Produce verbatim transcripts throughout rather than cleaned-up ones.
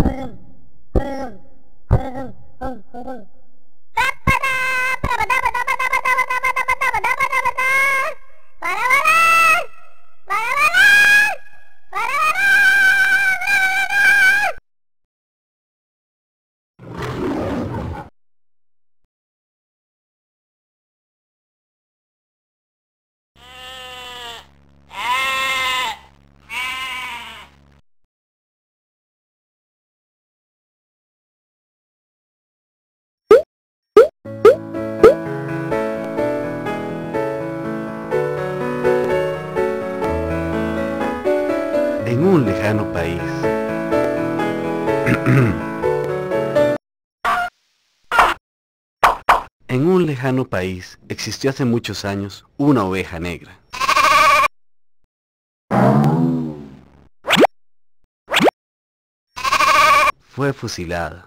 En un lejano país. En un lejano país existió hace muchos años una oveja negra. Fue fusilada.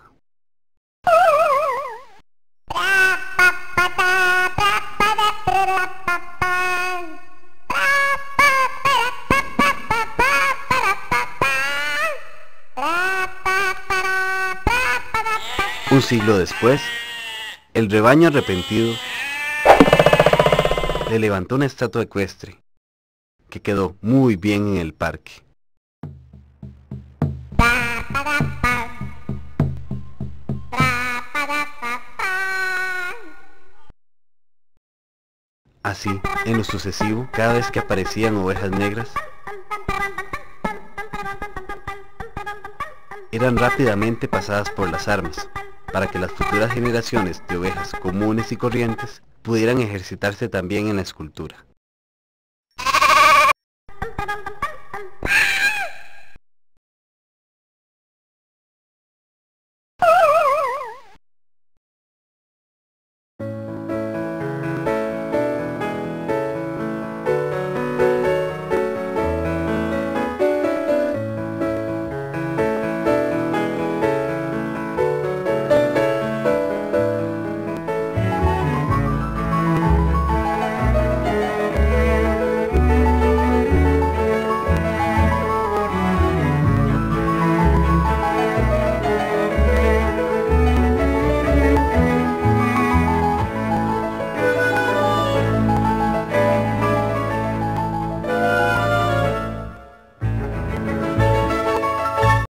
Un siglo después, el rebaño arrepentido le levantó una estatua ecuestre que quedó muy bien en el parque. Así, en lo sucesivo, cada vez que aparecían ovejas negras, eran rápidamente pasadas por las armas, para que las futuras generaciones de ovejas comunes y corrientes pudieran ejercitarse también en la escultura.